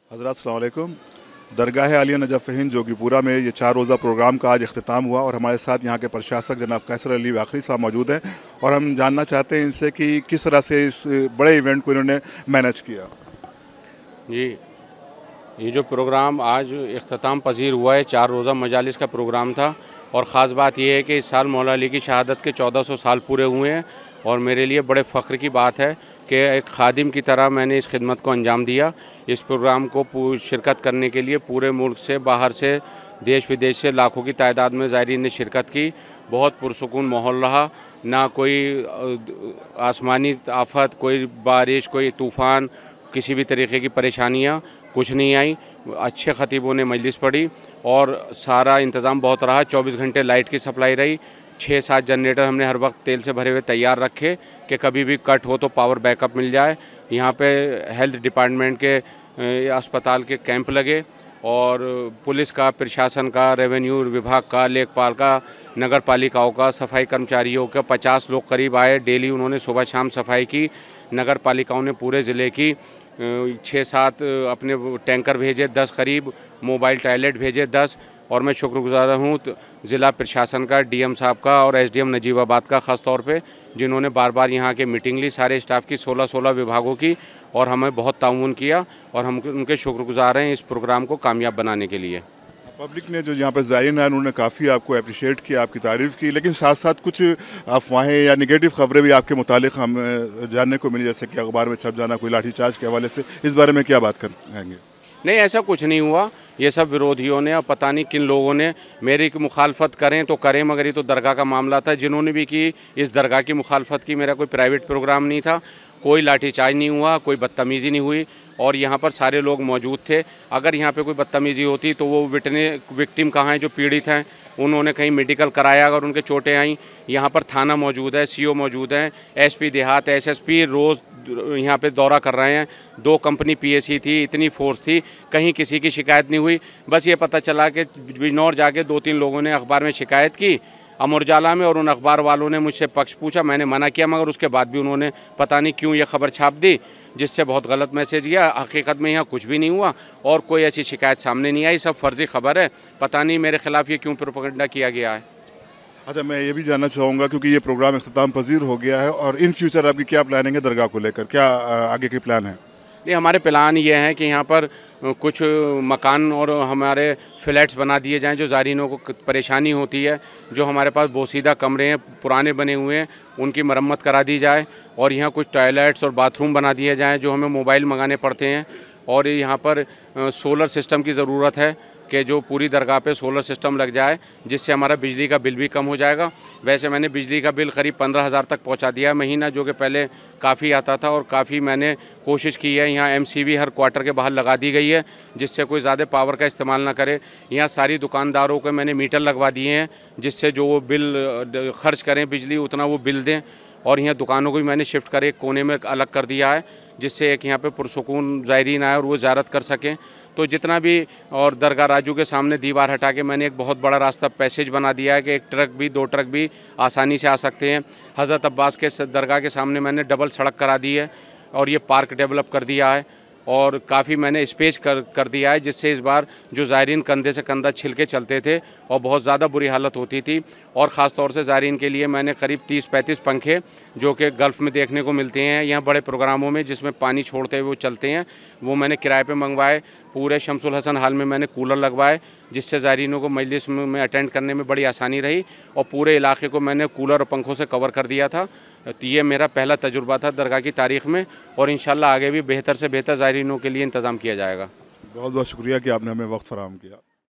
हज़रात अस्सलाम वालेकुम। दरगाह आलिया नजफ़ हिंद जोगीपुरा में ये 4 रोज़ा प्रोग्राम का आज अख्तिताम हुआ और हमारे साथ यहाँ के प्रशासक जनाब कैसर अली वाकरी साहब मौजूद हैं और हम जानना चाहते हैं इनसे कि किस तरह से इस बड़े इवेंट को इन्होंने मैनेज किया। जी, ये जो प्रोग्राम आज इख्तिताम पजीर हुआ है, 4 रोज़ा मजालिस का प्रोग्राम था और ख़ास बात यह है कि इस साल मौला अली की शहादत के 1400 साल पूरे हुए हैं और मेरे लिए बड़े फ़ख्र की बात है कि एक खादिम की तरह मैंने इस खिदमत को अंजाम दिया। इस प्रोग्राम को शिरकत करने के लिए पूरे मुल्क से, बाहर से, देश विदेश से लाखों की तादाद में ज़ायरीन ने शिरकत की। बहुत पुरसुकून माहौल रहा, ना कोई आसमानी आफत, कोई बारिश, कोई तूफ़ान, किसी भी तरीके की परेशानियाँ कुछ नहीं आई। अच्छे ख़तीबों ने मजलिस पढ़ी और सारा इंतज़ाम बहुत रहा। 24 घंटे लाइट की सप्लाई रही। 6-7 जनरेटर हमने हर वक्त तेल से भरे हुए तैयार रखे कि कभी भी कट हो तो पावर बैकअप मिल जाए। यहाँ पे हेल्थ डिपार्टमेंट के, अस्पताल के कैंप लगे और पुलिस का, प्रशासन का, रेवेन्यू विभाग का, लेखपाल का, नगर पालिकाओं का, सफाई कर्मचारियों का 50 लोग करीब आए। डेली उन्होंने सुबह शाम सफाई की। नगर पालिकाओं ने पूरे ज़िले की 6-7 अपने टैंकर भेजे, 10 करीब मोबाइल टॉयलेट भेजे, 10। और मैं शुक्रगुज़ार हूँ ज़िला प्रशासन का, डीएम साहब का और एसडीएम नजीबाबाद का ख़ास तौर पे, जिन्होंने बार बार यहाँ के मीटिंग ली, सारे स्टाफ की, 16 विभागों की, और हमें बहुत ताउन किया और हम उनके शुक्रगुज़ार हैं इस प्रोग्राम को कामयाब बनाने के लिए। पब्लिक ने जो यहाँ पर ज़ायरीन आए उन्होंने काफ़ी आपको अप्रिशिएट किया, आपकी तारीफ़ की, लेकिन साथ साथ कुछ अफवाहें या नेगेटिव खबरें भी आपके मुतालिक हम जानने को मिली, जैसे कि अखबार में छप जाना कोई लाठीचार्ज के हवाले से। इस बारे में क्या बात करेंगे? नहीं, ऐसा कुछ नहीं हुआ। ये सब विरोधियों ने और पता नहीं किन लोगों ने मेरी मुखालफत करें तो करें, मगर ये तो दरगाह का मामला था। जिन्होंने भी की, इस दरगाह की मुखालफत की। मेरा कोई प्राइवेट प्रोग्राम नहीं था, कोई लाठीचार्ज नहीं हुआ, कोई बदतमीज़ी नहीं हुई और यहाँ पर सारे लोग मौजूद थे। अगर यहाँ पे कोई बदतमीज़ी होती तो वो विक्टिम कहाँ हैं, जो पीड़ित हैं, उन्होंने कहीं मेडिकल कराया, अगर उनके चोटें आईं। यहाँ पर थाना मौजूद है, सीओ मौजूद हैं, एसपी देहात, एसएसपी रोज़ यहाँ पे दौरा कर रहे हैं। 2 कंपनी पीएससी थी, इतनी फोर्स थी, कहीं किसी की शिकायत नहीं हुई। बस ये पता चला कि बिजनौर जाके 2-3 लोगों ने अखबार में शिकायत की, अमर उजाला में, और उन अखबार वालों ने मुझसे पक्ष पूछा, मैंने मना किया, मगर उसके बाद भी उन्होंने पता नहीं क्यों ये खबर छाप दी, जिससे बहुत गलत मैसेज गया। हकीकत में यहाँ कुछ भी नहीं हुआ और कोई ऐसी शिकायत सामने नहीं आई। सब फर्जी खबर है, पता नहीं मेरे खिलाफ ये क्यों प्रोपेगेंडा किया गया है। अच्छा, मैं ये भी जानना चाहूँगा, क्योंकि ये प्रोग्राम इख्तिताम पजीर हो गया है और इन फ्यूचर आपकी क्या प्लानिंग है दरगाह को लेकर, क्या आगे के प्लान है? नहीं, हमारे प्लान ये हैं कि यहाँ पर कुछ मकान और हमारे फ्लैट्स बना दिए जाएं जो ज़ायरीनों को परेशानी होती है। जो हमारे पास बोसीदा कमरे हैं, पुराने बने हुए हैं, उनकी मरम्मत करा दी जाए और यहाँ कुछ टॉयलेट्स और बाथरूम बना दिए जाएं जो हमें मोबाइल मंगाने पड़ते हैं। और यहाँ पर सोलर सिस्टम की ज़रूरत है कि जो पूरी दरगाह पे सोलर सिस्टम लग जाए, जिससे हमारा बिजली का बिल भी कम हो जाएगा। वैसे मैंने बिजली का बिल करीब 15,000 तक पहुंचा दिया है महीना, जो कि पहले काफ़ी आता था, और काफ़ी मैंने कोशिश की है। यहाँ एमसीबी हर क्वार्टर के बाहर लगा दी गई है, जिससे कोई ज़्यादा पावर का इस्तेमाल ना करे। यहाँ सारी दुकानदारों को मैंने मीटर लगवा दिए हैं, जिससे जो वो बिल खर्च करें बिजली उतना वो बिल दें। और यहाँ दुकानों को भी मैंने शिफ्ट कर एक कोने में अलग कर दिया है, जिससे एक यहाँ पे पुरसुकून ज़ायरीन आए और वो ज़ियारत कर सकें। तो जितना भी, और दरगाह राजू के सामने दीवार हटा के मैंने एक बहुत बड़ा रास्ता पैसेज बना दिया है कि 1 ट्रक भी 2 ट्रक भी आसानी से आ सकते हैं। हज़रत अब्बास के दरगाह के सामने मैंने डबल सड़क करा दी है और ये पार्क डेवलप कर दिया है और काफ़ी मैंने स्पेस कर दिया है, जिससे इस बार जो ज़ायरीन कंधे से कंधा छिल के चलते थे और बहुत ज़्यादा बुरी हालत होती थी। और ख़ास तौर से ज़ायरीन के लिए मैंने करीब 30-35 पंखे, जो कि गल्फ़ में देखने को मिलते हैं यहाँ बड़े प्रोग्रामों में, जिसमें पानी छोड़ते हुए वो चलते हैं, वो मैंने किराए पे मंगवाए। पूरे शमसुल हसन हाल में मैंने कूलर लगवाए, जिससे ज़ायरीनों को मजलिस में अटेंड करने में बड़ी आसानी रही और पूरे इलाके को मैंने कूलर और पंखों से कवर कर दिया था। तो ये मेरा पहला तजुर्बा था दरगाह की तारीख़ में और इंशाल्लाह आगे भी बेहतर से बेहतर ज़ायरीनों के लिए इंतज़ाम किया जाएगा। बहुत बहुत शुक्रिया कि आपने हमें वक्त फ़राहम किया।